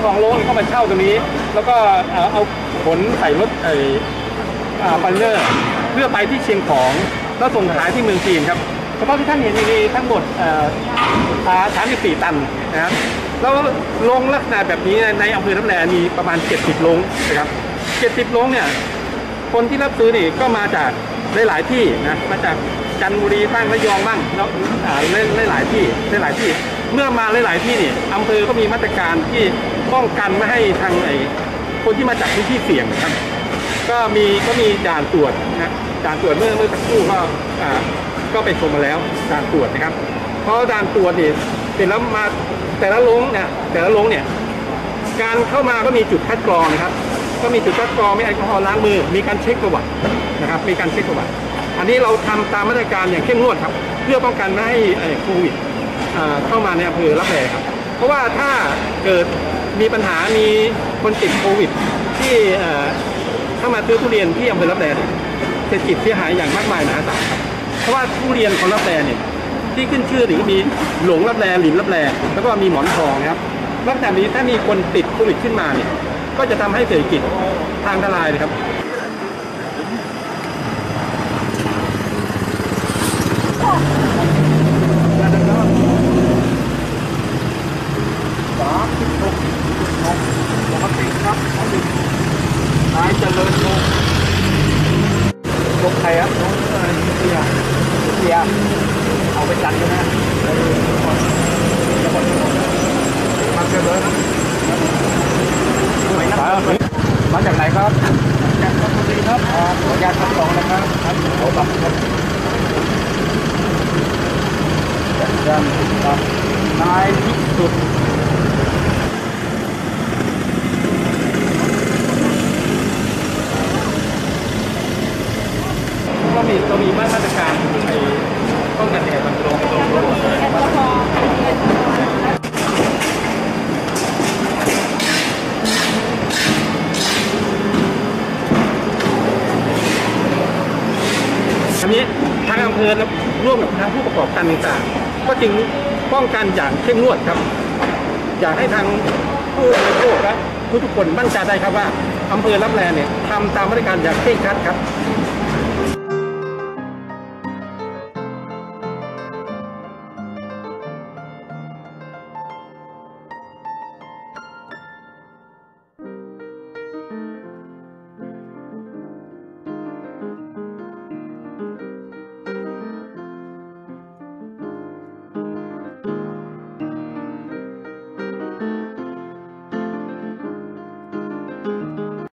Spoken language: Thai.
ของโรงเข้ามาเช่าตรงนี้แล้วก็เอาขนใส่รถปันเนอร์เพื่อไปที่เชียงของแล้วส่งขายที่เมืองจีนครับเฉพาะที่ท่านเห็นมีทั้งหมด34 ตันนะครับแล้วโรงลักษณะแบบนี้ในอำเภอรับแลมีประมาณ70 โรงนะครับ70 โรงเนี่ยคนที่รับซื้อนี่ก็มาจากหลายๆที่นะมาจากจันทบุรีบ้างระยองบ้างแล้วหลายที่เมื่อมาหลายๆที่นี่อำเภอก็มีมาตรการที่ป้องกันไม่ให้ทางคนที่มาจากพื้นที่เสี่ยงครับก็มีด่านตรวจนะด่านตรวจเมื่อสักครู่ก็ไปชมมาแล้วด่านตรวจนะครับเพราะด่านตรวจนี่เสร็จแล้วมาแต่ละโรงเนี่ยการเข้ามาก็มีจุดคัดกรองนะครับก็มีจุดคัดกรองมีแอลกอฮอล์ล้างมือมีการเช็คประวัตินะครับมีการเช็คประวัติอันนี้เราทำตามมาตรการอย่างเข้มงวดครับเพื่อป้องกันไม่ให้โควิดเข้ามาในอำเภอรับแลครับเพราะว่าถ้าเกิดมีปัญหามีคนติดโควิดที่ถ้ามาซื้อทุเรียนที่อำเภอรับแลเศรษฐกิจเสียหายอย่างมากมายมหาศาลครับเพราะว่าทุเรียนของรับแลเนี่ยที่ขึ้นชื่อถึงมีหลงรับแลหลินรับแลแล้วก็มีหมอนทองครับนอกจากนี้ถ้ามีคนติดโควิดขึ้นมาเนี่ยก็จะทำให้เศรษฐกิจทางทลายเลยครับปกติครับนายเจริญโลกใครครับน้องเสียเอาไปจัดเลยนะมาเจริญมาจากไหนครับจากชลบุรีครับขออนุญาตคัดกรองนะครับขอรับครับครับนายพิสุทธิ์เรามีมาตรการในป้องกันแอร์มันลงอันนี้ทางอำเภอร่วมกับทางผู้ประกอบการต่างๆก็จึงป้องกันอย่างเข้มงวดครับอยากให้ทางผู้บริโภคและทุกคนมั่นใจได้ครับว่าอำเภอรับแลเนี่ยทำตามมาตรการอย่างเคร่งครัดครับ